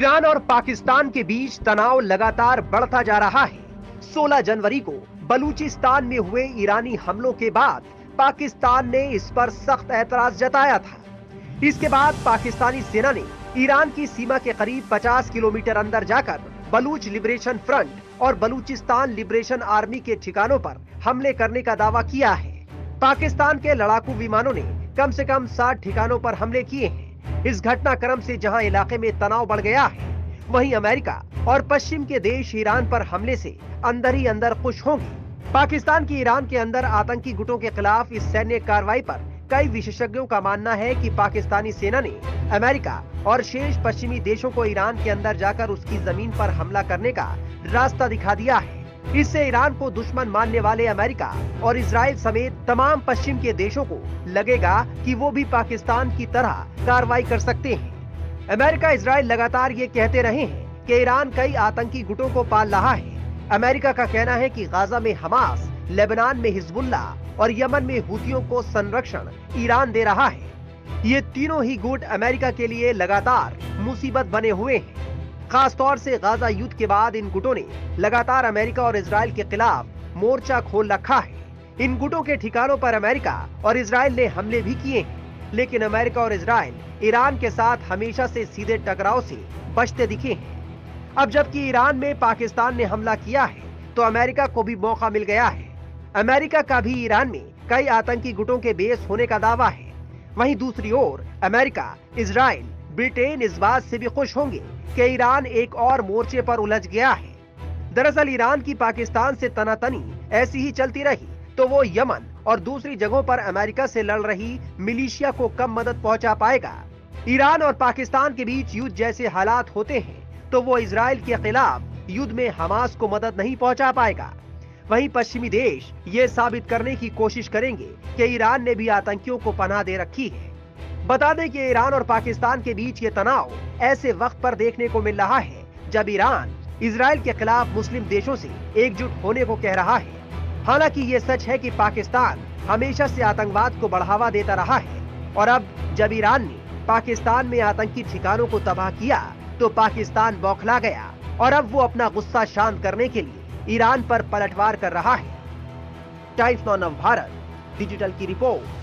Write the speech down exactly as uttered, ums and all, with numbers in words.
Iran और पाकिस्तान के बीच तनाव लगातार बढ़ता जा रहा है। सोलह जनवरी को बलूचिस्तान में हुए ईरानी हमलों के बाद पाकिस्तान ने इस पर सख्त ऐतराज जताया था। इसके बाद पाकिस्तानी सेना ने ईरान की सीमा के करीब पचास किलोमीटर अंदर जाकर बलूच लिबरेशन फ्रंट और बलूचिस्तान लिबरेशन आर्मी के ठिकानों पर हमले करने का दावा किया है। पाकिस्तान के लड़ाकू विमानों ने कम से कम साठ ठिकानों पर हमले किए हैं। इस घटनाक्रम से जहां इलाके में तनाव बढ़ गया है, वहीं अमेरिका और पश्चिम के देश ईरान पर हमले से अंदर ही अंदर खुश होंगे। पाकिस्तान की ईरान के अंदर आतंकी गुटों के खिलाफ इस सैन्य कार्रवाई पर कई विशेषज्ञों का मानना है कि पाकिस्तानी सेना ने अमेरिका और शेष पश्चिमी देशों को ईरान के अंदर जाकर उसकी जमीन पर हमला करने का रास्ता दिखा दिया है। इससे ईरान को दुश्मन मानने वाले अमेरिका और इजराइल समेत तमाम पश्चिम के देशों को लगेगा कि वो भी पाकिस्तान की तरह कार्रवाई कर सकते हैं। अमेरिका इजराइल लगातार ये कहते रहे हैं कि ईरान कई आतंकी गुटों को पाल रहा है। अमेरिका का कहना है कि गाजा में हमास, लेबनान में हिजबुल्ला और यमन में हुतियों को संरक्षण ईरान दे रहा है। ये तीनों ही गुट अमेरिका के लिए लगातार मुसीबत बने हुए हैं। खास तौर से गाजा युद्ध के बाद इन गुटों ने लगातार अमेरिका और इजराइल के खिलाफ मोर्चा खोल रखा है। इन गुटों के ठिकानों पर अमेरिका और इजराइल ने हमले भी किए हैं, लेकिन अमेरिका और इजराइल ईरान के साथ हमेशा से सीधे टकराव से बचते दिखे हैं। अब जबकि ईरान में पाकिस्तान ने हमला किया है, तो अमेरिका को भी मौका मिल गया है। अमेरिका का भी ईरान में कई आतंकी गुटों के बेस होने का दावा है। वहीं दूसरी ओर अमेरिका, इजराइल, ब्रिटेन इस बात से भी खुश होंगे कि ईरान एक और मोर्चे पर उलझ गया है। दरअसल ईरान की पाकिस्तान से तनातनी ऐसी ही चलती रही तो वो यमन और दूसरी जगहों पर अमेरिका से लड़ रही मिलिशिया को कम मदद पहुंचा पाएगा। ईरान और पाकिस्तान के बीच युद्ध जैसे हालात होते हैं तो वो इजराइल के खिलाफ युद्ध में हमास को मदद नहीं पहुंचा पाएगा। वहीं पश्चिमी देश ये साबित करने की कोशिश करेंगे कि ईरान ने भी आतंकियों को पनाह दे रखी है। बता दें कि ईरान और पाकिस्तान के बीच ये तनाव ऐसे वक्त पर देखने को मिल रहा है जब ईरान इजराइल के खिलाफ मुस्लिम देशों से एकजुट होने को कह रहा है। हालांकि ये सच है कि पाकिस्तान हमेशा से आतंकवाद को बढ़ावा देता रहा है और अब जब ईरान ने पाकिस्तान में आतंकी ठिकानों को तबाह किया तो पाकिस्तान बौखला गया और अब वो अपना गुस्सा शांत करने के लिए ईरान पर पलटवार कर रहा है। टाइम्स नाउ नव भारत डिजिटल की रिपोर्ट।